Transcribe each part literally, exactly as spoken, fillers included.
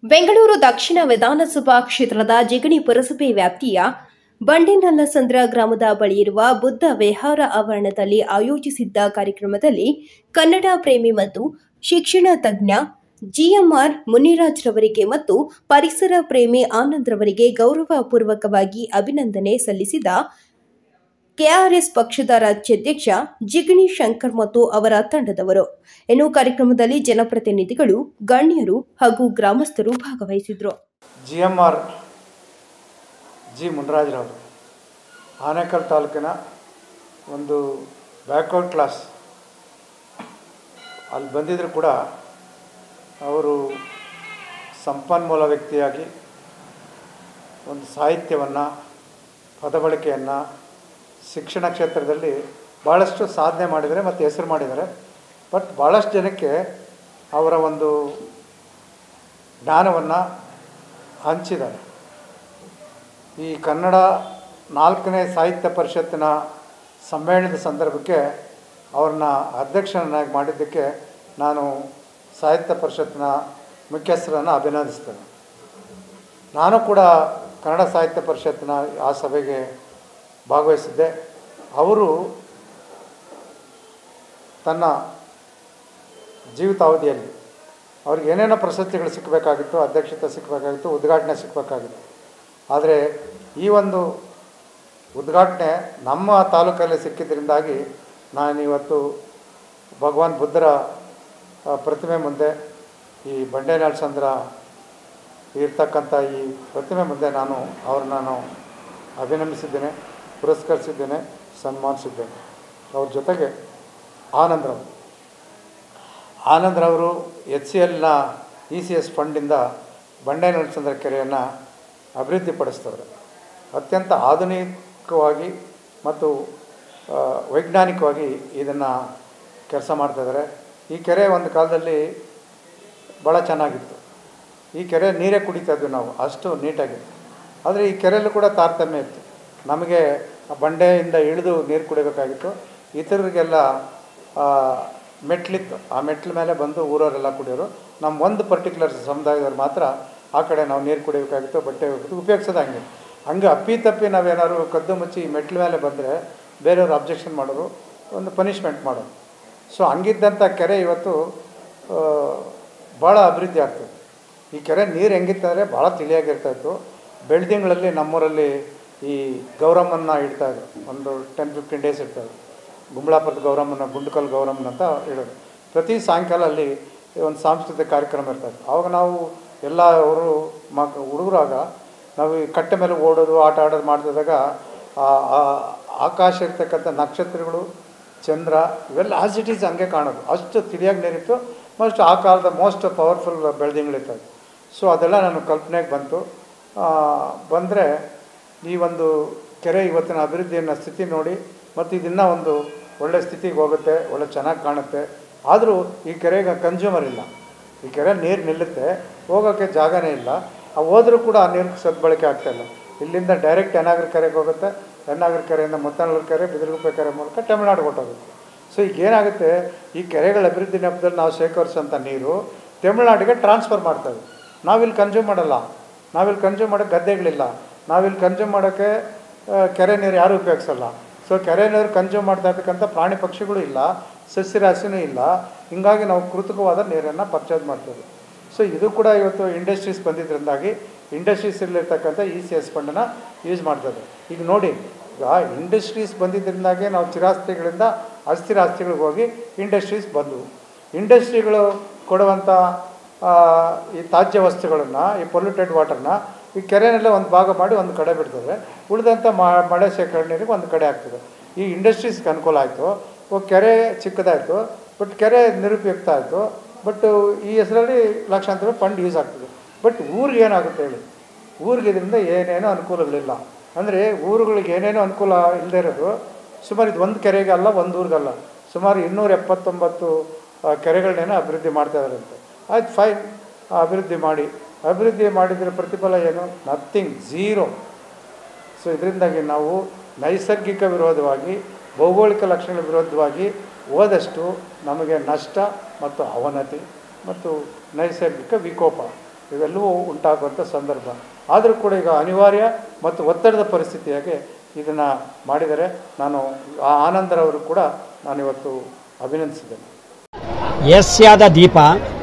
ಬೆಂಗಳೂರು ದಕ್ಷಿಣ ವಿಧಾನಸಭಾ ಕ್ಷೇತ್ರದ ಜಿಗಣಿ ಪುರಸಭೆ ವ್ಯಾಪ್ತಿಯ ಬಂಡೆನಲ್ಲಸಂದ್ರ ಗ್ರಾಮದ ಬಳಿಯಿರುವ ಬುದ್ಧ ವಿಹಾರ ಆವರಣದಲ್ಲಿ ಆಯೋಜಿಸಿದ್ದ ಕಾರ್ಯಕ್ರಮದಲ್ಲಿ ಕನ್ನಡ ಪ್ರೇಮಿ ಮತ್ತು ಶಿಕ್ಷಣ ತಜ್ಞ ಜಿಎಂಆರ್ ಮುನಿರಾಜ್ರವರಿಗೆ ಮತ್ತು ಪರಿಸರ ಪ್ರೇಮಿ ಆನಂದ್ರವರಿಗೆ ಗೌರವಪೂರ್ವಕವಾಗಿ ಅಭಿನಂದನೆ ಸಲ್ಲಿಸಿದ ಕೆಆರ್ಎಸ್ ಪಕ್ಷದ ರಾಜ್ಯಾಧ್ಯಕ್ಷ ಜಿಗಣಿ ಶಂಕರ್ ಮತ್ತು ಅವರ ತಂಡದವರು. ಇನ್ನು ಕಾರ್ಯಕ್ರಮದಲ್ಲಿ ಜನಪ್ರತಿನಿಧಿಗಳು, ಗಣ್ಯರು ಹಾಗೂ ಗ್ರಾಮಸ್ಥರು ಭಾಗವಹಿಸಿದರು. ಜಿಎಂಆರ್ ಜಿ ಮುನಿರಾಜ್ರವರು ಆನೇಕಲ್ ತಾಲೂಕಿನ ಒಂದು ಬ್ಯಾಕ್ವರ್ಡ್ ಕ್ಲಾಸ್ ಅಲ್ಲಿ ಬಂದಿದ್ದರೂ ಕೂಡ ಅವರು ಸಂಪನ್ಮೂಲ ವ್ಯಕ್ತಿಯಾಗಿ ಒಂದು ಸಾಹಿತ್ಯವನ್ನು, ಪದಬಳಕೆಯನ್ನು, ಶಿಕ್ಷಣ ಕ್ಷೇತ್ರದಲ್ಲಿ ಭಾಳಷ್ಟು ಸಾಧನೆ ಮಾಡಿದ್ದಾರೆ ಮತ್ತು ಹೆಸರು ಮಾಡಿದ್ದಾರೆ. ಬಟ್ ಭಾಳಷ್ಟು ಜನಕ್ಕೆ ಅವರ ಒಂದು ಜ್ಞಾನವನ್ನು ಹಂಚಿದ್ದಾರೆ. ಈ ಕನ್ನಡ ನಾಲ್ಕನೇ ಸಾಹಿತ್ಯ ಪರಿಷತ್ತಿನ ಸಮ್ಮೇಳನದ ಸಂದರ್ಭಕ್ಕೆ ಅವ್ರನ್ನ ಅಧ್ಯಕ್ಷರನ್ನಾಗಿ ಮಾಡಿದ್ದಕ್ಕೆ ನಾನು ಸಾಹಿತ್ಯ ಪರಿಷತ್ತಿನ ಮುಖ್ಯಸ್ಥರನ್ನು ಅಭಿನಂದಿಸ್ತೇನೆ. ನಾನು ಕೂಡ ಕನ್ನಡ ಸಾಹಿತ್ಯ ಪರಿಷತ್ತಿನ ಆ ಸಭೆಗೆ ಭಾಗವಹಿಸಿದ್ದೆ. ಅವರು ತನ್ನ ಜೀವಿತಾವಧಿಯಲ್ಲಿ ಅವ್ರಿಗೆ ಏನೇನೋ ಪ್ರಶಸ್ತಿಗಳು ಸಿಕ್ಕಬೇಕಾಗಿತ್ತು, ಅಧ್ಯಕ್ಷತೆ ಸಿಕ್ಕಬೇಕಾಗಿತ್ತು, ಉದ್ಘಾಟನೆ ಸಿಕ್ಕಬೇಕಾಗಿತ್ತು. ಆದರೆ ಈ ಒಂದು ಉದ್ಘಾಟನೆ ನಮ್ಮ ತಾಲೂಕಲ್ಲಿ ಸಿಕ್ಕಿದ್ದರಿಂದಾಗಿ ನಾನಿವತ್ತು ಭಗವಾನ್ ಬುದ್ಧರ ಪ್ರತಿಮೆ ಮುಂದೆ, ಈ ಬಂಡೆನಲ್ಲಸಂದ್ರ ಇರ್ತಕ್ಕಂಥ ಈ ಪ್ರತಿಮೆ ಮುಂದೆ ನಾನು ಅವ್ರನ್ನ ನಾನು ಅಭಿನಂದಿಸಿದ್ದೇನೆ, ಪುರಸ್ಕರಿಸಿದ್ದೇನೆ, ಸನ್ಮಾನಿಸಿದ್ದೇನೆ. ಅವ್ರ ಜೊತೆಗೆ ಆನಂದ್ರವರು ಆನಂದ್ರವರು ಎಚ್ ಸಿ ಎಲ್ನ ಇ ಸಿ ಎಸ್ ಫಂಡಿಂದ ಬಂಡೆನಲ್ಲಸಂದ್ರ ಕೆರೆಯನ್ನು ಅಭಿವೃದ್ಧಿಪಡಿಸ್ತವ್ರೆ. ಅತ್ಯಂತ ಆಧುನಿಕವಾಗಿ ಮತ್ತು ವೈಜ್ಞಾನಿಕವಾಗಿ ಇದನ್ನು ಕೆಲಸ ಮಾಡ್ತಾಯಿದ್ದಾರೆ. ಈ ಕೆರೆ ಒಂದು ಕಾಲದಲ್ಲಿ ಭಾಳ ಚೆನ್ನಾಗಿತ್ತು. ಈ ಕೆರೆ ನೀರೇ ಕುಡಿತಾ ಇದ್ವಿ ನಾವು, ಅಷ್ಟು ನೀಟಾಗಿತ್ತು. ಆದರೆ ಈ ಕೆರೆಯಲ್ಲೂ ಕೂಡ ತಾರತಮ್ಯ ಇತ್ತು. ನಮಗೆ ಬಂಡೆಯಿಂದ ಇಳಿದು ನೀರು ಕುಡಿಬೇಕಾಗಿತ್ತು, ಇತರರಿಗೆಲ್ಲ ಮೆಟ್ಲಿತ್ತು. ಆ ಮೆಟ್ಲ ಮೇಲೆ ಬಂದು ಊರವರೆಲ್ಲ ಕುಡಿಯೋರು. ನಮ್ಮ ಒಂದು ಪರ್ಟಿಕ್ಯುಲರ್ ಸಮುದಾಯದವ್ರು ಮಾತ್ರ ಆ ಕಡೆ ನಾವು ನೀರು ಕುಡಿಬೇಕಾಗಿತ್ತು, ಬಟ್ಟೆ ಹೋಗ್ಬಿಟ್ಟು ಉಪಯೋಗಿಸೋದು. ಹಂಗೆ ಹಂಗೆ ಅಪ್ಪಿ ತಪ್ಪಿ ನಾವೇನಾದ್ರು ಕದ್ದು ಮುಚ್ಚಿ ಮೆಟ್ಲ ಮೇಲೆ ಬಂದರೆ ಬೇರೆಯವರು ಅಬ್ಜೆಕ್ಷನ್ ಮಾಡೋರು, ಒಂದು ಪನಿಷ್ಮೆಂಟ್ ಮಾಡೋರು. ಸೊ ಹಂಗಿದ್ದಂಥ ಕೆರೆ ಇವತ್ತು ಭಾಳ ಅಭಿವೃದ್ಧಿ ಆಗ್ತದೆ. ಈ ಕೆರೆ ನೀರು ಹೆಂಗಿತ್ತಂದರೆ ಭಾಳ ತಿಳಿಯಾಗಿರ್ತಾಯಿತ್ತು. ಬೆಳ್ದಿಂಗಳಲ್ಲಿ ನಮ್ಮೂರಲ್ಲಿ ಈ ಗೌರಮ್ಮನ್ನ ಇಡ್ತಾಯಿದ್ರು. ಒಂದು ಟೆನ್ ಫಿಫ್ಟೀನ್ ಡೇಸ್ ಇರ್ತಾಯಿದ್ರು. ಗುಂಬಳಾಪುರದ ಗೌರಮ್ಮನ, ಗುಂಡ್ಕಲ್ ಗೌರಮ್ಮನ ಅಂತ ಹೇಳೋದು. ಪ್ರತಿ ಸಾಯಂಕಾಲ ಅಲ್ಲಿ ಒಂದು ಸಾಂಸ್ಕೃತಿಕ ಕಾರ್ಯಕ್ರಮ ಇರ್ತಾಯಿತ್ತು. ಆವಾಗ ನಾವು ಎಲ್ಲ ಅವರು ಮಕ್ ಹುಡುಗರಾಗ ನಾವು ಈ ಕಟ್ಟೆ ಮೇಲೆ ಓಡೋದು, ಆಟ ಆಡೋದು ಮಾಡ್ತಿದ್ದಾಗ ಆಕಾಶ ಇರ್ತಕ್ಕಂಥ ನಕ್ಷತ್ರಗಳು, ಚಂದ್ರ ಇವೆಲ್ಲ ಆಸ್ ಇಟ್ ಈಸ್ ಹಂಗೆ ಕಾಣೋದು. ಅಷ್ಟು ತಿಳಿಯಾಗಿ ನೀರಿತ್ತು. ಮೋಸ್ಟ್ ಆ ಕಾಲದ ಮೋಸ್ಟ್ ಪವರ್ಫುಲ್ ಬೆಳ್ದಿಂಗಳಿರ್ತದೆ. ಸೊ ಅದೆಲ್ಲ ನಾನು ಕಲ್ಪನೆಗೆ ಬಂತು. ಬಂದರೆ ಈ ಒಂದು ಕೆರೆ ಇವತ್ತಿನ ಅಭಿವೃದ್ಧಿಯನ್ನು ಸ್ಥಿತಿ ನೋಡಿ ಮತ್ತು ಇದನ್ನು ಒಂದು ಒಳ್ಳೆ ಸ್ಥಿತಿಗೆ ಹೋಗುತ್ತೆ, ಒಳ್ಳೆ ಚೆನ್ನಾಗಿ ಕಾಣುತ್ತೆ. ಆದರೂ ಈ ಕೆರೆಗೆ ಕನ್ಸ್ಯೂಮರ್ ಇಲ್ಲ. ಈ ಕೆರೆ ನೀರು ನಿಲ್ಲುತ್ತೆ, ಹೋಗೋಕ್ಕೆ ಜಾಗನೇ ಇಲ್ಲ. ಆ ಹೋದರೂ ಕೂಡ ಆ ನೀರು ಸದ್ಬಳಕೆ ಆಗ್ತಾಯಿಲ್ಲ. ಇಲ್ಲಿಂದ ಡೈರೆಕ್ಟ್ ಯನಾಗರ ಕೆರೆಗೆ ಹೋಗುತ್ತೆ, ಯನಾಗರ ಕೆರೆಯಿಂದ ಮುತ್ತನಲ್ಲೂರು ಕೆರೆ, ಬಿದಿರುಗುಪ್ಪೆ ಕೆರೆ ಮೂಲಕ ತಮಿಳ್ನಾಡು ಹೊಟ್ಟೋಗುತ್ತೆ. ಸೊ ಈಗ ಏನಾಗುತ್ತೆ, ಈ ಕೆರೆಗಳ ಅಭಿವೃದ್ಧಿ ನೆಪದಲ್ಲಿ ನಾವು ಶೇಖರಿಸೋಂಥ ನೀರು ತಮಿಳ್ನಾಡಿಗೆ ಟ್ರಾನ್ಸ್ಫರ್ ಮಾಡ್ತೇವೆ. ನಾವಿಲ್ಲಿ ಕನ್ಸ್ಯೂಮ್ ಮಾಡಲ್ಲ. ನಾವಿಲ್ಲಿ ಕನ್ಸ್ಯೂಮ್ ಮಾಡೋಕ್ಕೆ ಗದ್ದೆಗಳಿಲ್ಲ. ನಾವಿಲ್ಲಿ ಕನ್ಸ್ಯೂಮ್ ಮಾಡೋಕ್ಕೆ ಕೆರೆ ನೀರು ಯಾರೂ ಉಪಯೋಗಿಸಲ್ಲ. ಸೊ ಕೆರೆ ನೀರು ಕನ್ಸ್ಯೂಮ್ ಮಾಡ್ತಾ ಇರ್ತಕ್ಕಂಥ ಪ್ರಾಣಿ ಪಕ್ಷಿಗಳು ಇಲ್ಲ, ಸಸ್ಯರಾಶಿನೂ ಇಲ್ಲ. ಹೀಗಾಗಿ ನಾವು ಕೃತಕವಾದ ನೀರನ್ನು ಪರ್ಚೇಸ್ ಮಾಡ್ತೇವೆ. ಸೊ ಇದು ಕೂಡ ಇವತ್ತು ಇಂಡಸ್ಟ್ರೀಸ್ ಬಂದಿದ್ದರಿಂದಾಗಿ ಇಂಡಸ್ಟ್ರೀಸಲ್ಲಿರ್ತಕ್ಕಂಥ ಇ ಸಿ ಎಸ್ ಫಂಡನ್ನು ಯೂಸ್ ಮಾಡ್ತದೆ. ಈಗ ನೋಡಿ, ಈಗ ಇಂಡಸ್ಟ್ರೀಸ್ ಬಂದಿದ್ದರಿಂದಾಗೆ ನಾವು ಚಿರಾಸ್ತಿಗಳಿಂದ ಅಸ್ಥಿರ ಆಸ್ತಿಗಳಿಗೆ ಹೋಗಿ ಇಂಡಸ್ಟ್ರೀಸ್ ಬಂದವು. ಇಂಡಸ್ಟ್ರಿಗಳು ಕೊಡುವಂಥ ಈ ತ್ಯಾಜ್ಯ ವಸ್ತುಗಳನ್ನು, ಈ ಪೊಲ್ಯೂಟೆಡ್ ವಾಟರ್ನ ಈ ಕೆರೆಯಲ್ಲೇ ಒಂದು ಭಾಗ ಮಾಡಿ ಒಂದು ಕಡೆ ಬಿಡ್ತದೆ. ಉಳಿದಂಥ ಮಳೆ ಶೇಖರಣೆಗೆ ಒಂದು ಕಡೆ ಆಗ್ತದೆ. ಈ ಇಂಡಸ್ಟ್ರೀಸ್ಗೆ ಅನುಕೂಲ ಆಯಿತು. ಕೆರೆ ಚಿಕ್ಕದಾಯಿತು, ಬಟ್ ಕೆರೆ ನಿರುಪಯುಕ್ತ ಆಯಿತು. ಬಟ್ ಈ ಹೆಸರಲ್ಲಿ ಲಕ್ಷಾಂತರ ರೂಪಾಯಿ ಫಂಡ್ ಯೂಸ್ ಆಗ್ತದೆ. ಬಟ್ ಊರಿಗೆ ಏನಾಗುತ್ತೆ ಹೇಳಿ? ಊರಿಗೆ ಇದರಿಂದ ಏನೇನೋ ಅನುಕೂಲಗಳಿಲ್ಲ. ಅಂದರೆ ಊರುಗಳಿಗೆ ಏನೇನೋ ಅನುಕೂಲ ಇಲ್ಲದೇ ಇರೋದು ಸುಮಾರು ಇದು ಒಂದು ಕೆರೆಗೆ ಅಲ್ಲ, ಒಂದು ಊರಿಗಲ್ಲ, ಸುಮಾರು ಇನ್ನೂರ ಎಪ್ಪತ್ತೊಂಬತ್ತು ಕೆರೆಗಳನ್ನೇನೋ ಅಭಿವೃದ್ಧಿ ಮಾಡ್ತಾಯಿದ್ದಾರಂತೆ. ಆಯ್ತು, ಫೈನ್, ಅಭಿವೃದ್ಧಿ ಮಾಡಿ. ಅಭಿವೃದ್ಧಿ ಮಾಡಿದರೆ ಪ್ರತಿಫಲ ಏನು? Nothing, zero. ಸೊ ಇದರಿಂದಾಗಿ ನಾವು ನೈಸರ್ಗಿಕ ವಿರೋಧವಾಗಿ, ಭೌಗೋಳಿಕ ಲಕ್ಷಣಗಳ ವಿರೋಧವಾಗಿ ಹೋದಷ್ಟು ನಮಗೆ ನಷ್ಟ ಮತ್ತು ಅವನತಿ ಮತ್ತು ನೈಸರ್ಗಿಕ ವಿಕೋಪ ಇವೆಲ್ಲವೂ ಉಂಟಾಗುವಂಥ ಸಂದರ್ಭ. ಆದರೂ ಕೂಡ ಈಗ ಅನಿವಾರ್ಯ ಮತ್ತು ಒತ್ತಡದ ಪರಿಸ್ಥಿತಿಯಾಗಿ ಇದನ್ನು ಮಾಡಿದರೆ ನಾನು ಆ ಆನಂದರವರು ಕೂಡ ನಾನಿವತ್ತು ಅಭಿನಂದಿಸಿದ್ದೇನೆ. ಏಷ್ಯಾದ ದೀಪ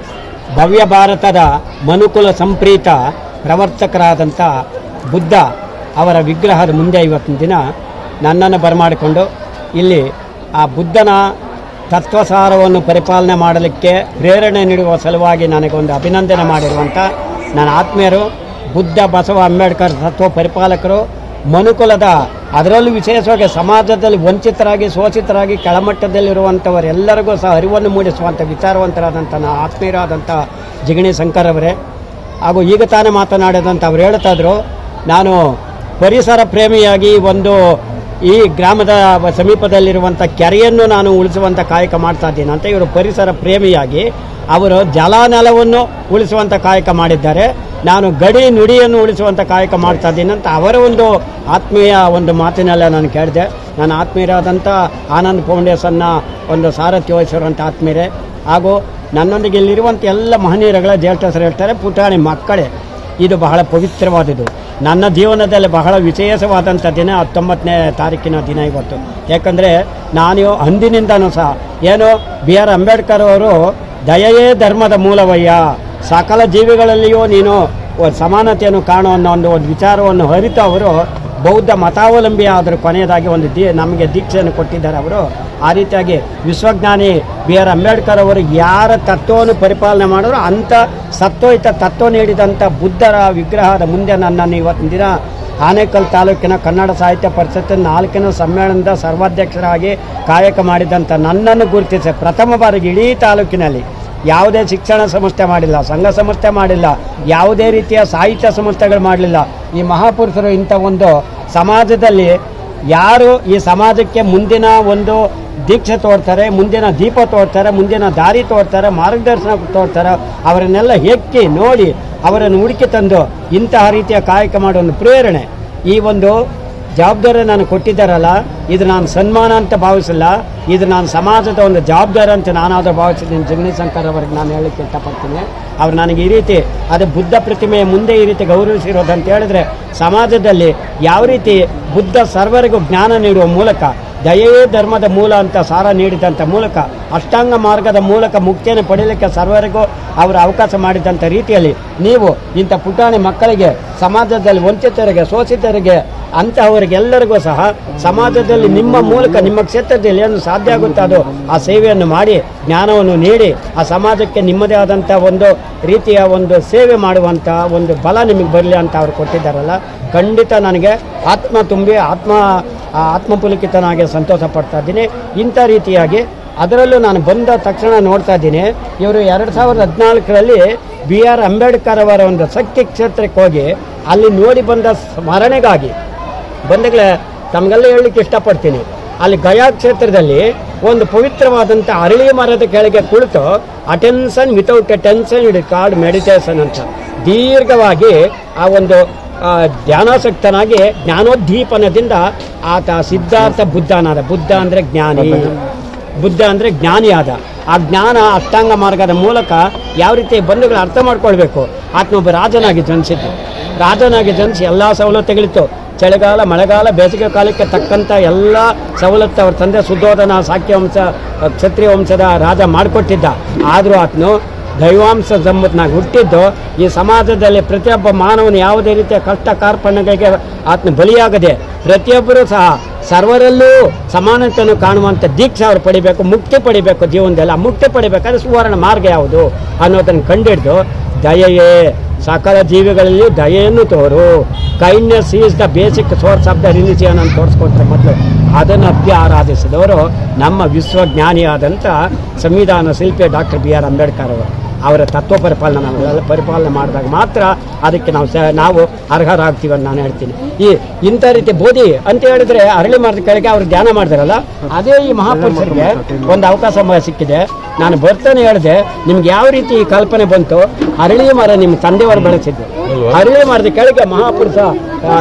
ಭವ್ಯ ಭಾರತದ ಮನುಕುಲ ಸಂಪ್ರೀತ ಪ್ರವರ್ತಕರಾದಂಥ ಬುದ್ಧ ಅವರ ವಿಗ್ರಹದ ಮುಂದೆ ಇವತ್ತಿನ ದಿನ ನನ್ನನ್ನು ಬರಮಾಡಿಕೊಂಡು ಇಲ್ಲಿ ಆ ಬುದ್ಧನ ತತ್ವಸಾರವನ್ನು ಪರಿಪಾಲನೆ ಮಾಡಲಿಕ್ಕೆ ಪ್ರೇರಣೆ ನೀಡುವ ಸಲುವಾಗಿ ನನಗೊಂದು ಅಭಿನಂದನೆ ಮಾಡಿರುವಂಥ ನನ್ನ ಆತ್ಮೀಯರು, ಬುದ್ಧ ಬಸವ ಅಂಬೇಡ್ಕರ್ ತತ್ವ ಪರಿಪಾಲಕರು, ಮನುಕುಲದ ಅದರಲ್ಲೂ ವಿಶೇಷವಾಗಿ ಸಮಾಜದಲ್ಲಿ ವಂಚಿತರಾಗಿ ಶೋಷಿತರಾಗಿ ಕೆಳಮಟ್ಟದಲ್ಲಿರುವಂಥವರೆಲ್ಲರಿಗೂ ಸಹ ಅರಿವನ್ನು ಮೂಡಿಸುವಂಥ ವಿಚಾರವಂತರಾದಂಥ ನನ್ನ ಆತ್ಮೀಯರಾದಂಥ ಜಿಗಣಿ ಶಂಕರ್ ಅವರೇ, ಹಾಗೂ ಈಗ ತಾನೇ ಮಾತನಾಡಿದಂಥ ಅವ್ರು ಹೇಳ್ತಾ ಇದ್ರು, ನಾನು ಪರಿಸರ ಪ್ರೇಮಿಯಾಗಿ ಒಂದು ಈ ಗ್ರಾಮದ ಸಮೀಪದಲ್ಲಿರುವಂಥ ಕೆರೆಯನ್ನು ನಾನು ಉಳಿಸುವಂಥ ಕಾಯಕ ಮಾಡ್ತಾ ಇದ್ದೀನಿ ಅಂತ. ಇವರು ಪರಿಸರ ಪ್ರೇಮಿಯಾಗಿ ಅವರು ಜಲನೆಲವನ್ನು ಉಳಿಸುವಂಥ ಕಾಯಕ ಮಾಡಿದ್ದಾರೆ. ನಾನು ಗಡಿ ನುಡಿಯನ್ನು ಉಳಿಸುವಂಥ ಕಾಯಕ ಮಾಡ್ತಾ ಇದ್ದೀನಿ ಅಂತ ಅವರ ಒಂದು ಆತ್ಮೀಯ ಒಂದು ಮಾತಿನೆಲ್ಲ ನಾನು ಕೇಳಿದೆ. ನನ್ನ ಆತ್ಮೀಯರಾದಂಥ ಆನಂದ್ ಫೌಂಡೇಶನ್ನ ಒಂದು ಸಾರಥ್ಯ ವಹಿಸಿರುವಂಥ ಆತ್ಮೀಯರೇ, ಹಾಗೂ ನನ್ನೊಂದಿಗೆ ಇಲ್ಲಿರುವಂಥ ಎಲ್ಲ ಮಹನೀಯರುಗಳ ಜ್ಯೇಷ್ಠರು ಹೇಳ್ತಾರೆ, ಪುಟಾಣಿ ಮಕ್ಕಳೇ, ಇದು ಬಹಳ ಪವಿತ್ರವಾದದ್ದು. ನನ್ನ ಜೀವನದಲ್ಲಿ ಬಹಳ ವಿಶೇಷವಾದಂಥ ದಿನ ಹತ್ತೊಂಬತ್ತನೇ ತಾರೀಕಿನ ದಿನ ಇವತ್ತು. ಯಾಕಂದರೆ ನಾನು ಅಂದಿನಿಂದನೂ ಸಹ ಏನು ಬಿ ಆರ್ ಅಂಬೇಡ್ಕರ್ ಅವರು ದಯೆಯೇ ಧರ್ಮದ ಮೂಲವಯ್ಯ, ಸಕಲ ಜೀವಿಗಳಲ್ಲಿಯೂ ನೀನು ಸಮಾನತೆಯನ್ನು ಕಾಣೋ ಅನ್ನೋ ಒಂದು ಒಂದು ವಿಚಾರವನ್ನು ಅರಿತು ಅವರು ಬೌದ್ಧ ಮತಾವಲಂಬಿ ಆದರೂ ಕೊನೆಯದಾಗಿ ಒಂದು ದಿ ನಮಗೆ ದೀಕ್ಷೆಯನ್ನು ಕೊಟ್ಟಿದ್ದಾರೆ ಅವರು. ಆ ರೀತಿಯಾಗಿ ವಿಶ್ವಜ್ಞಾನಿ ಬಿ ಆರ್ ಅಂಬೇಡ್ಕರ್ ಅವರು ಯಾರ ತತ್ವವನ್ನು ಪರಿಪಾಲನೆ ಮಾಡಿದ್ರು ಅಂಥ ಸತ್ವಯುತ ತತ್ವ ನೀಡಿದಂಥ ಬುದ್ಧರ ವಿಗ್ರಹದ ಮುಂದೆ ನನ್ನನ್ನು ಇವತ್ತಿನ ದಿನ ಆನೇಕಲ್ ತಾಲೂಕಿನ ಕನ್ನಡ ಸಾಹಿತ್ಯ ಪರಿಷತ್ತಿನ ನಾಲ್ಕನೇ ಸಮ್ಮೇಳನದ ಸರ್ವಾಧ್ಯಕ್ಷರಾಗಿ ಕಾಯಕ ಮಾಡಿದಂಥ ನನ್ನನ್ನು ಗುರುತಿಸಿ ಪ್ರಥಮ ಬಾರಿಗೆ ಇಡೀ ತಾಲೂಕಿನಲ್ಲಿ ಯಾವುದೇ ಶಿಕ್ಷಣ ಸಂಸ್ಥೆ ಮಾಡಿಲ್ಲ, ಸಂಘ ಸಂಸ್ಥೆ ಮಾಡಿಲ್ಲ, ಯಾವುದೇ ರೀತಿಯ ಸಾಹಿತ್ಯ ಸಂಸ್ಥೆಗಳು ಮಾಡಲಿಲ್ಲ. ಈ ಮಹಾಪುರುಷರು ಇಂಥ ಒಂದು ಸಮಾಜದಲ್ಲಿ ಯಾರು ಈ ಸಮಾಜಕ್ಕೆ ಮುಂದಿನ ಒಂದು ದೀಕ್ಷೆ ತೋರ್ತಾರೆ, ಮುಂದಿನ ದೀಪ ತೋರ್ತಾರೆ, ಮುಂದಿನ ದಾರಿ ತೋರ್ತಾರೆ, ಮಾರ್ಗದರ್ಶನ ತೋರ್ತಾರೆ, ಅವರನ್ನೆಲ್ಲ ಹೆಕ್ಕಿ ನೋಡಿ ಅವರನ್ನು ಹುಡುಕಿ ತಂದು ಇಂತಹ ರೀತಿಯ ಕಾಯಕ ಮಾಡೋ ಒಂದು ಪ್ರೇರಣೆ, ಈ ಒಂದು ಜವಾಬ್ದಾರಿ ನಾನು ಕೊಟ್ಟಿದ್ದಾರಲ್ಲ, ಇದು ನಾನು ಸನ್ಮಾನ ಅಂತ ಭಾವಿಸಿಲ್ಲ, ಇದು ನಾನು ಸಮಾಜದ ಒಂದು ಜವಾಬ್ದಾರಿ ಅಂತ ನಾನಾದರೂ ಭಾವಿಸಿದ್ದೀನಿ. ಜಿಗಣಿ ಶಂಕರ್ ಅವರಿಗೆ ನಾನು ಹೇಳಲಿಕ್ಕೆ ಇಷ್ಟಪಡ್ತೀನಿ. ಅವ್ರು ನನಗೆ ಈ ರೀತಿ ಅದೇ ಬುದ್ಧ ಪ್ರತಿಮೆಯ ಮುಂದೆ ಈ ರೀತಿ ಗೌರವಿಸಿರೋದು ಅಂತ ಹೇಳಿದ್ರೆ, ಸಮಾಜದಲ್ಲಿ ಯಾವ ರೀತಿ ಬುದ್ಧ ಸರ್ವರಿಗೂ ಜ್ಞಾನ ನೀಡುವ ಮೂಲಕ ದಯೆಯೇ ಧರ್ಮದ ಮೂಲ ಅಂತ ಸಾರ ನೀಡಿದಂಥ ಮೂಲಕ ಅಷ್ಟಾಂಗ ಮಾರ್ಗದ ಮೂಲಕ ಮುಕ್ತಿಯನ್ನು ಪಡೆಯಲಿಕ್ಕೆ ಸರ್ವರಿಗೂ ಅವರು ಅವಕಾಶ ಮಾಡಿದಂಥ ರೀತಿಯಲ್ಲಿ ನೀವು ಇಂಥ ಪುಟಾಣಿ ಮಕ್ಕಳಿಗೆ, ಸಮಾಜದಲ್ಲಿ ವಂಚಿತರಿಗೆ, ಶೋಷಿತರಿಗೆ, ಅಂತಹವರಿಗೆಲ್ಲರಿಗೂ ಸಹ ಸಮಾಜದಲ್ಲಿ ನಿಮ್ಮ ಮೂಲಕ ನಿಮ್ಮ ಕ್ಷೇತ್ರದಲ್ಲಿ ಏನು ಸಾಧ್ಯ ಆಗುತ್ತೋ ಅದು ಆ ಸೇವೆಯನ್ನು ಮಾಡಿ ಜ್ಞಾನವನ್ನು ನೀಡಿ ಆ ಸಮಾಜಕ್ಕೆ ನಿಮ್ಮದೇ ಆದಂಥ ಒಂದು ರೀತಿಯ ಒಂದು ಸೇವೆ ಮಾಡುವಂಥ ಒಂದು ಬಲ ನಿಮಗೆ ಬರಲಿ ಅಂತ ಅವರು ಕೊಟ್ಟಿದ್ದಾರಲ್ಲ, ಖಂಡಿತ ನನಗೆ ಆತ್ಮ ತುಂಬಿ ಆತ್ಮ ಆತ್ಮಪುಲಕಿತನಾಗಿ ಸಂತೋಷ ಪಡ್ತಾ ಇದ್ದೀನಿ. ಇಂಥ ರೀತಿಯಾಗಿ ಅದರಲ್ಲೂ ನಾನು ಬಂದ ತಕ್ಷಣ ನೋಡ್ತಾ ಇದ್ದೀನಿ, ಇವರು ಎರಡು ಸಾವಿರದ ಹದಿನಾಲ್ಕರಲ್ಲಿ ಬಿ ಆರ್ ಅಂಬೇಡ್ಕರ್ ಅವರ ಒಂದು ಶಕ್ತಿ ಕ್ಷೇತ್ರಕ್ಕೆ ಹೋಗಿ ಅಲ್ಲಿ ನೋಡಿ ಬಂದ ಸ್ಮರಣೆಗಾಗಿ ಬಂದಗಳೇ ತಮಗೆಲ್ಲ ಹೇಳಲಿಕ್ಕೆ ಇಷ್ಟಪಡ್ತೀನಿ. ಅಲ್ಲಿ ಗಯಾ ಕ್ಷೇತ್ರದಲ್ಲಿ ಒಂದು ಪವಿತ್ರವಾದಂಥ ಅರಳಿ ಮರದ ಕೆಳಗೆ ಕುಳಿತು attention without a tension it called meditation ಅಂತ ದೀರ್ಘವಾಗಿ ಆ ಒಂದು ಧ್ಯಾನಾಸಕ್ತನಾಗಿ ಜ್ಞಾನೋದ್ದೀಪನದಿಂದ ಆತ ಸಿದ್ಧಾರ್ಥ ಬುದ್ಧನಾದ. ಬುದ್ಧ ಅಂದರೆ ಜ್ಞಾನಿ, ಬುದ್ಧ ಅಂದರೆ ಜ್ಞಾನಿಯಾದ. ಆ ಜ್ಞಾನ ಅಷ್ಟಾಂಗ ಮಾರ್ಗದ ಮೂಲಕ ಯಾವ ರೀತಿ ಬಂಧುಗಳು ಅರ್ಥ ಮಾಡ್ಕೊಳ್ಬೇಕು. ಆತನೊಬ್ಬ ರಾಜನಾಗಿ ಜನಿಸಿದ್ದು, ರಾಜನಾಗಿ ಜನಿಸಿ ಎಲ್ಲ ಸವಲತ್ತುಗಳಿತ್ತು. ಚಳಿಗಾಲ, ಮಳೆಗಾಲ, ಬೇಸಿಗೆ ಕಾಲಕ್ಕೆ ತಕ್ಕಂಥ ಎಲ್ಲ ಸವಲತ್ತು ಅವ್ರ ತಂದೆ ಸುದ್ದೋಧನ ಸಾಕ್ಯ ವಂಶ ಕ್ಷತ್ರಿಯ ವಂಶದ ರಾಜ ಮಾಡಿಕೊಟ್ಟಿದ್ದ. ಆದರೂ ಆತನು ದೈವಾಂಶ ಸಂಬಂಧನಾಗಿ ಹುಟ್ಟಿದ್ದು ಈ ಸಮಾಜದಲ್ಲಿ ಪ್ರತಿಯೊಬ್ಬ ಮಾನವನು ಯಾವುದೇ ರೀತಿಯ ಕಷ್ಟ ಕಾರ್ಪಣ್ಯಗಳಿಗೆ ಆತನ ಬಲಿಯಾಗದೆ ಪ್ರತಿಯೊಬ್ಬರೂ ಸಹ ಸರ್ವರಲ್ಲೂ ಸಮಾನತೆಯನ್ನು ಕಾಣುವಂಥ ದೀಕ್ಷೆ ಅವರು ಪಡಿಬೇಕು, ಮುಕ್ತಿ ಪಡಿಬೇಕು ಜೀವನದಲ್ಲಿ. ಆ ಮುಕ್ತಿ ಪಡಿಬೇಕಾದ್ರೆ ಸುವರ್ಣ ಮಾರ್ಗ ಯಾವುದು ಅನ್ನೋದನ್ನು ಕಂಡಿಡ್ದು ದಯೆಯೇ ಸಕಲ ಜೀವಿಗಳಲ್ಲಿ ದಯೆಯನ್ನು ತೋರು, kindness is the basic source of the religion ಅಂತ ತೋರಿಸ್ಕೊಟ್ರೆ ಮೊದಲು ಅದನ್ನು ಅತ್ಯ ಆರಾಧಿಸಿದವರು ನಮ್ಮ ವಿಶ್ವಜ್ಞಾನಿಯಾದಂಥ ಸಂವಿಧಾನ ಶಿಲ್ಪಿ ಡಾಕ್ಟರ್ ಬಿ ಆರ್ ಅಂಬೇಡ್ಕರ್ ಅವರು. ಅವರ ತತ್ವ ಪರಿಪಾಲನೆ ನಾವೆಲ್ಲ ಪರಿಪಾಲನೆ ಮಾಡಿದಾಗ ಮಾತ್ರ ಅದಕ್ಕೆ ನಾವು ಸ ನಾವು ಅರ್ಹರಾಗ್ತೀವಿ ಅಂತ ನಾನು ಹೇಳ್ತೀನಿ. ಈ ಇಂಥ ರೀತಿ ಬೋಧಿ ಅಂತ ಹೇಳಿದ್ರೆ ಅರಳಿ ಮರದ ಕೆಳಗೆ ಅವರು ಧ್ಯಾನ ಮಾಡಿದಾರಲ್ಲ, ಅದೇ ಈ ಮಹಾಪುರುಷರಿಗೆ ಒಂದು ಅವಕಾಶ ಸಿಕ್ಕಿದೆ. ನಾನು ಬರ್ತಾನೆ ಹೇಳಿದೆ, ನಿಮ್ಗೆ ಯಾವ ರೀತಿ ಈ ಕಲ್ಪನೆ ಬಂತು? ಅರಳಿ ಮರ ನಿಮ್ಮ ತಂದೆಯವರು ಬೆಳೆಸಿದ್ದು, ಅರಳಿ ಮರದ ಕೆಳಗೆ ಮಹಾಪುರುಷ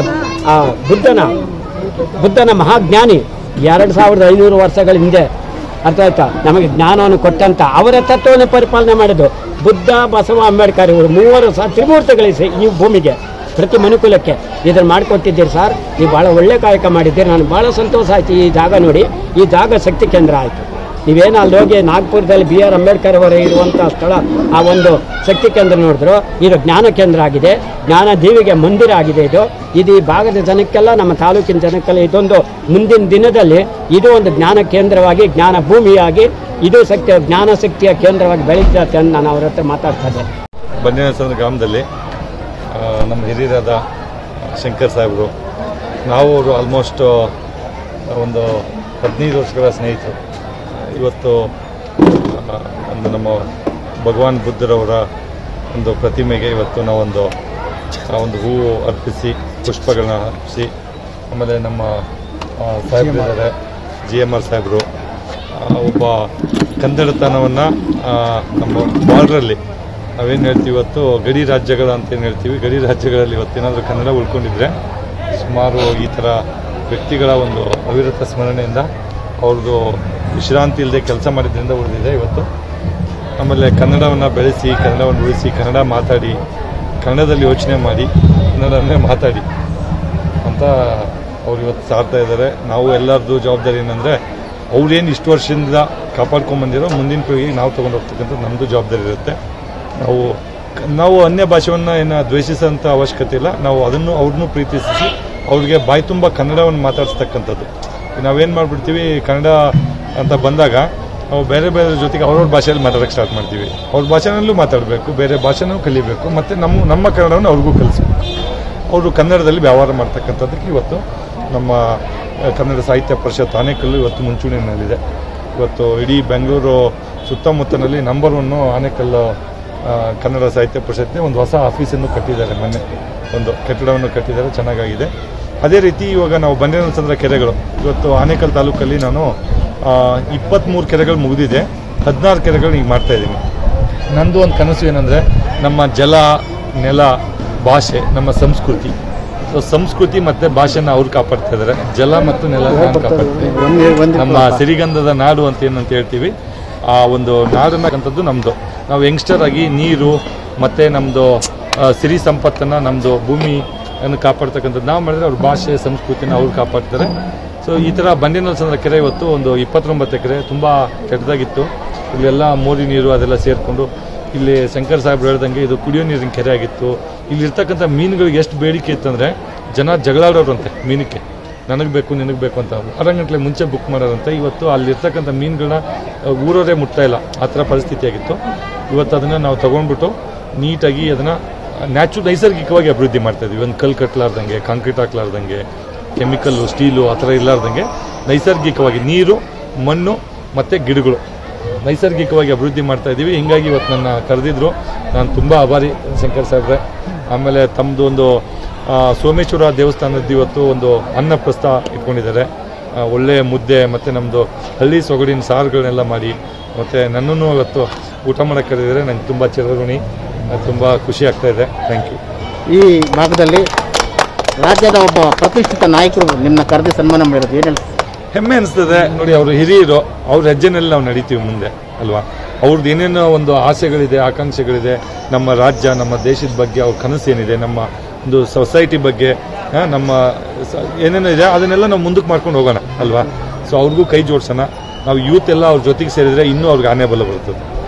ಬುದ್ಧನ ಬುದ್ಧನ ಮಹಾಜ್ಞಾನಿ ಎರಡು ಸಾವಿರದ ಐನೂರು ವರ್ಷಗಳ ಹಿಂದೆ ಅರ್ಥ ಆಯ್ತಾ, ನಮಗೆ ಜ್ಞಾನವನ್ನು ಕೊಟ್ಟಂತ ಅವರ ತತ್ವವನ್ನು ಪರಿಪಾಲನೆ ಮಾಡೋದು ಬುದ್ಧ, ಬಸವ, ಅಂಬೇಡ್ಕರ್ ಇವರು ಮೂವರು ಸಹ ತ್ರಿಮೂರ್ತಿಗಳಿಸಿ ಈ ಭೂಮಿಗೆ ಪ್ರತಿ ಮನುಕುಲಕ್ಕೆ ಇದನ್ನು ಮಾಡಿಕೊಟ್ಟಿದ್ದೀರಿ ಸರ್. ನೀವು ಭಾಳ ಒಳ್ಳೆ ಕಾಯಕ ಮಾಡಿದ್ದೀರಿ. ನಾನು ಭಾಳ ಸಂತೋಷ ಆಯಿತು ಈ ಜಾಗ ನೋಡಿ. ಈ ಜಾಗ ಶಕ್ತಿ ಕೇಂದ್ರ ಆಯಿತು. ನೀವೇನು ಅಲ್ಲಿ ಹೋಗಿ ನಾಗ್ಪುರದಲ್ಲಿ ಬಿ ಆರ್ ಅಂಬೇಡ್ಕರ್ ಅವರೇ ಇರುವಂಥ ಸ್ಥಳ, ಆ ಒಂದು ಶಕ್ತಿ ಕೇಂದ್ರ ನೋಡಿದ್ರು, ಇದು ಜ್ಞಾನ ಕೇಂದ್ರ ಆಗಿದೆ, ಜ್ಞಾನ ದೇವಿಗೆ ಮಂದಿರ ಆಗಿದೆ. ಇದು ಇದು ಈ ಭಾಗದ ಜನಕ್ಕೆಲ್ಲ, ನಮ್ಮ ತಾಲೂಕಿನ ಜನಕ್ಕೆಲ್ಲ ಇದೊಂದು ಮುಂದಿನ ದಿನದಲ್ಲಿ ಇದು ಒಂದು ಜ್ಞಾನ ಕೇಂದ್ರವಾಗಿ, ಜ್ಞಾನ ಭೂಮಿಯಾಗಿ, ಇದು ಶಕ್ತಿ ಜ್ಞಾನ ಶಕ್ತಿಯ ಕೇಂದ್ರವಾಗಿ ಬೆಳೀತದೆ ಅಂತ ನಾನು ಅವ್ರ ಹತ್ರ ಮಾತಾಡ್ತಾ ಇದ್ದೆ. ಬಂಡಿನರಸಂದ್ರ ಗ್ರಾಮದಲ್ಲಿ ನಮ್ಮ ಹಿರಿಯರಾದ ಶಂಕರ್ ಸಾಹೇಬರು, ನಾವು ಅವರು ಆಲ್ಮೋಸ್ಟ್ ಒಂದು ಹದಿನೈದು ವರ್ಷಗಳ ಸ್ನೇಹಿತರು. ಇವತ್ತು ಒಂದು ನಮ್ಮ ಭಗವಾನ್ ಬುದ್ಧರವರ ಒಂದು ಪ್ರತಿಮೆಗೆ ಇವತ್ತು ನಾವೊಂದು ಒಂದು ಹೂವು ಅರ್ಪಿಸಿ, ಪುಷ್ಪಗಳನ್ನ ಅರ್ಪಿಸಿ, ಆಮೇಲೆ ನಮ್ಮ ಸಾಹೇಬರಿದ್ದಾರೆ ಜಿ ಎಮ್ ಆರ್ ಸಾಹೇಬರು, ಒಬ್ಬ ಕನ್ನಡತನವನ್ನು ನಮ್ಮ ಬಾರ್ಡ್ರಲ್ಲಿ ನಾವೇನು ಹೇಳ್ತೀವಿ ಇವತ್ತು ಗಡಿ ರಾಜ್ಯಗಳು ಅಂತೇನು ಹೇಳ್ತೀವಿ, ಗಡಿ ರಾಜ್ಯಗಳಲ್ಲಿ ಇವತ್ತೇನಾದರೂ ಕನ್ನಡ ಉಳ್ಕೊಂಡಿದ್ರೆ ಸುಮಾರು ಈ ಥರ ವ್ಯಕ್ತಿಗಳ ಒಂದು ಅವಿರತ ಸ್ಮರಣೆಯಿಂದ ಅವ್ರದ್ದು ವಿಶ್ರಾಂತಿ ಇಲ್ಲದೆ ಕೆಲಸ ಮಾಡಿದ್ರಿಂದ ಉಳಿದಿದೆ ಇವತ್ತು. ಆಮೇಲೆ ಕನ್ನಡವನ್ನು ಬೆಳೆಸಿ, ಕನ್ನಡವನ್ನು ಉಳಿಸಿ, ಕನ್ನಡ ಮಾತಾಡಿ, ಕನ್ನಡದಲ್ಲಿ ಯೋಚನೆ ಮಾಡಿ, ಕನ್ನಡವನ್ನೇ ಮಾತಾಡಿ ಅಂತ ಅವ್ರು ಇವತ್ತು ಸಾರ್ತಾ ಇದ್ದಾರೆ. ನಾವು ಎಲ್ಲರದ್ದು ಜವಾಬ್ದಾರಿ ಏನಂದರೆ ಅವ್ರೇನು ಇಷ್ಟು ವರ್ಷದಿಂದ ಕಾಪಾಡ್ಕೊಂಡ್ಬಂದಿರೋ ಮುಂದಿನ ಪೀಳಿಗೆಗೆ ನಾವು ತೊಗೊಂಡು ಹೋಗ್ತಕ್ಕಂಥದ್ದು ನಮ್ಮದು ಜವಾಬ್ದಾರಿ ಇರುತ್ತೆ. ನಾವು ನಾವು ಅನ್ಯ ಭಾಷೆಯನ್ನು ಏನು ದ್ವೇಷಿಸೋಂಥ ಅವಶ್ಯಕತೆ ಇಲ್ಲ. ನಾವು ಅದನ್ನು ಅವ್ರನ್ನೂ ಪ್ರೀತಿಸಿ ಅವ್ರಿಗೆ ಬಾಯಿ ತುಂಬ ಕನ್ನಡವನ್ನು ಮಾತಾಡಿಸ್ತಕ್ಕಂಥದ್ದು. ನಾವೇನು ಮಾಡಿಬಿಡ್ತೀವಿ, ಕನ್ನಡ ಅಂತ ಬಂದಾಗ ನಾವು ಬೇರೆ ಬೇರೆ ಜೊತೆಗೆ ಅವ್ರವ್ರ ಭಾಷೆಯಲ್ಲಿ ಮಾತಾಡೋಕ್ಕೆ ಸ್ಟಾರ್ಟ್ ಮಾಡ್ತೀವಿ. ಅವ್ರ ಭಾಷೆನಲ್ಲೂ ಮಾತಾಡಬೇಕು, ಬೇರೆ ಭಾಷೆನೂ ಕಲಿಬೇಕು, ಮತ್ತು ನಮ್ಮ ನಮ್ಮ ಕನ್ನಡವನ್ನು ಅವ್ರಿಗೂ ಕಲಿಸ್ಬೇಕು. ಅವರು ಕನ್ನಡದಲ್ಲಿ ವ್ಯವಹಾರ ಮಾಡ್ತಕ್ಕಂಥದ್ದಕ್ಕೆ ಇವತ್ತು ನಮ್ಮ ಕನ್ನಡ ಸಾಹಿತ್ಯ ಪರಿಷತ್ ಆನೇಕಲ್ಲು ಇವತ್ತು ಮುಂಚೂಣಿಯಲ್ಲಿದೆ. ಇವತ್ತು ಇಡೀ ಬೆಂಗಳೂರು ಸುತ್ತಮುತ್ತಲಿನಲ್ಲಿ ನಂಬರ್ ಒನ್ನು ಆನೇಕಲ್ಲು ಕನ್ನಡ ಸಾಹಿತ್ಯ ಪರಿಷತ್ಗೆ ಒಂದು ಹೊಸ ಆಫೀಸನ್ನು ಕಟ್ಟಿದ್ದಾರೆ. ಮೊನ್ನೆ ಒಂದು ಕಟ್ಟಡವನ್ನು ಕಟ್ಟಿದ್ದಾರೆ, ಚೆನ್ನಾಗಾಗಿದೆ. ಅದೇ ರೀತಿ ಇವಾಗ ನಾವು ಬಂಡಿನರಸಂದ್ರ ಕೆರೆಗಳು, ಇವತ್ತು ಆನೇಕಲ್ ತಾಲೂಕಲ್ಲಿ ನಾನು ಇಪ್ಪತ್ತ್ಮೂರು ಕೆರೆಗಳು ಮುಗಿದಿದೆ, ಹದಿನಾರು ಕೆರೆಗಳು ಈಗ ಮಾಡ್ತಾಯಿದ್ದೀನಿ. ನಂದು ಒಂದು ಕನಸು ಏನಂದರೆ ನಮ್ಮ ಜಲ, ನೆಲ, ಭಾಷೆ, ನಮ್ಮ ಸಂಸ್ಕೃತಿ. ಸೊ ಸಂಸ್ಕೃತಿ ಮತ್ತು ಭಾಷೆನ ಅವ್ರು ಕಾಪಾಡ್ತಾ ಇದ್ದಾರೆ, ಜಲ ಮತ್ತು ನೆಲ ಕಾಪಾಡ್ತಾರೆ. ನಮ್ಮ ಸಿರಿಗಂಧದ ನಾಡು ಅಂತ ಏನಂತ ಹೇಳ್ತೀವಿ, ಆ ಒಂದು ನಾಡನ್ನಕ್ಕಂಥದ್ದು ನಮ್ಮದು. ನಾವು ಯಂಗ್ಸ್ಟರ್ ಆಗಿ ನೀರು ಮತ್ತು ನಮ್ಮದು ಸಿರಿ ಸಂಪತ್ತನ್ನು, ನಮ್ಮದು ಭೂಮಿಯನ್ನು ಕಾಪಾಡ್ತಕ್ಕಂಥದ್ದು ನಾವು ಮಾಡಿದ್ರೆ ಅವ್ರ ಭಾಷೆ, ಸಂಸ್ಕೃತಿನ ಅವ್ರು ಕಾಪಾಡ್ತಾರೆ. ಸೊ ಈ ಥರ ಬಂಡಿನರಸಂದ್ರ ಕೆರೆ ಇವತ್ತು ಒಂದು ಇಪ್ಪತ್ತೊಂಬತ್ತು ಎಕರೆ ತುಂಬ ಕೆಟ್ಟದಾಗಿತ್ತು. ಇಲ್ಲೆಲ್ಲ ಮೋರಿ ನೀರು ಅದೆಲ್ಲ ಸೇರಿಕೊಂಡು, ಇಲ್ಲಿ ಶಂಕರ್ ಸಾಹೇಬ್ರು ಹೇಳ್ದಂಗೆ ಇದು ಕುಡಿಯೋ ನೀರಿನ ಕೆರೆ ಆಗಿತ್ತು. ಇಲ್ಲಿರ್ತಕ್ಕಂಥ ಮೀನುಗಳಿಗೆ ಎಷ್ಟು ಬೇಡಿಕೆ ಇತ್ತಂದರೆ ಜನ ಜಗಳಾಡೋರಂತೆ ಮೀನಕ್ಕೆ, ನನಗೆ ಬೇಕು ನಿನಗೆ ಬೇಕು ಅಂತ ಆರು ಗಂಟೆ ಮುಂಚೆ ಬುಕ್ ಮಾಡೋರಂತೆ. ಇವತ್ತು ಅಲ್ಲಿರ್ತಕ್ಕಂಥ ಮೀನುಗಳನ್ನ ಊರವರೇ ಮುಟ್ತಾ ಇಲ್ಲ, ಆ ಥರ ಪರಿಸ್ಥಿತಿ ಆಗಿತ್ತು. ಇವತ್ತು ಅದನ್ನು ನಾವು ತೊಗೊಂಡ್ಬಿಟ್ಟು ನೀಟಾಗಿ ಅದನ್ನು ನ್ಯಾಚು ನೈಸರ್ಗಿಕವಾಗಿ ಅಭಿವೃದ್ಧಿ ಮಾಡ್ತಾಯಿದ್ವಿ. ಒಂದು ಕಲ್ಲು ಕಟ್ಟಲಾರ್ದಂಗೆ, ಕಾಂಕ್ರೀಟ್ ಹಾಕ್ಲಾರ್ದಂಗೆ, ಕೆಮಿಕಲ್ಲು, ಸ್ಟೀಲು ಆ ಥರ ಇಲ್ಲಾರ್ದಂಗೆ ನೈಸರ್ಗಿಕವಾಗಿ ನೀರು, ಮಣ್ಣು ಮತ್ತು ಗಿಡಗಳು ನೈಸರ್ಗಿಕವಾಗಿ ಅಭಿವೃದ್ಧಿ ಮಾಡ್ತಾಯಿದ್ದೀವಿ. ಹೀಗಾಗಿ ಇವತ್ತು ನನ್ನ ಕರೆದಿದ್ರು, ನಾನು ತುಂಬ ಆಭಾರಿ ಶಂಕರ್ ಸಾಹೇಬ್ರೆ. ಆಮೇಲೆ ತಮ್ಮದು ಒಂದು ಸೋಮೇಶ್ವರ ದೇವಸ್ಥಾನದ್ದು ಇವತ್ತು ಒಂದು ಅನ್ನ ಪ್ರಸ್ತಾವ ಇಟ್ಕೊಂಡಿದ್ದಾರೆ. ಒಳ್ಳೆಯ ಮುದ್ದೆ ಮತ್ತು ನಮ್ಮದು ಹಳ್ಳಿ ಸೊಗಡಿನ ಸಾರುಗಳನ್ನೆಲ್ಲ ಮಾಡಿ, ಮತ್ತು ನನ್ನನ್ನು ಇವತ್ತು ಊಟ ಮಾಡೋಕ್ಕೆ ಕರೆದಿದ್ದಾರೆ. ನಂಗೆ ತುಂಬ ಚಿರಋಣಿ, ತುಂಬ ಖುಷಿ ಆಗ್ತಾಯಿದೆ. Thank you. ಈ ಭಾಗದಲ್ಲಿ ರಾಜ್ಯದ ಒಬ್ಬ ಪ್ರತಿಷ್ಠಿತ ನಾಯಕರು ನಿಮ್ಮನ್ನ ಕರೆದು ಸನ್ಮಾನ ಮಾಡಿರೋದು ಏನು ಹೇಳ್ತೀವಿ? ಹೆಮ್ಮೆ ಅನಿಸ್ತದೆ ನೋಡಿ. ಅವರು ಹಿರಿಯರು, ಅವ್ರ ಹೆಜ್ಜೆನಲ್ಲಿ ನಾವು ನಡೀತೀವಿ ಮುಂದೆ ಅಲ್ವಾ. ಅವ್ರದ್ದು ಏನೇನೋ ಒಂದು ಆಸೆಗಳಿದೆ, ಆಕಾಂಕ್ಷೆಗಳಿದೆ, ನಮ್ಮ ರಾಜ್ಯ, ನಮ್ಮ ದೇಶದ ಬಗ್ಗೆ ಅವ್ರ ಕನಸೇನಿದೆ, ನಮ್ಮ ಒಂದು ಸೊಸೈಟಿ ಬಗ್ಗೆ, ನಮ್ಮ ಏನೇನೋ ಇದೆ ಅದನ್ನೆಲ್ಲ ನಾವು ಮುಂದಕ್ಕೆ ಮಾಡ್ಕೊಂಡು ಹೋಗೋಣ ಅಲ್ವಾ. ಸೊ ಅವ್ರಿಗೂ ಕೈ ಜೋಡಿಸೋಣ. ನಾವು ಯೂತ್ ಎಲ್ಲ ಅವ್ರ ಜೊತೆಗೆ ಸೇರಿದರೆ ಇನ್ನೂ ಅವ್ರಿಗೆ ಆನೆ ಬಲ ಬರ್ತದೆ.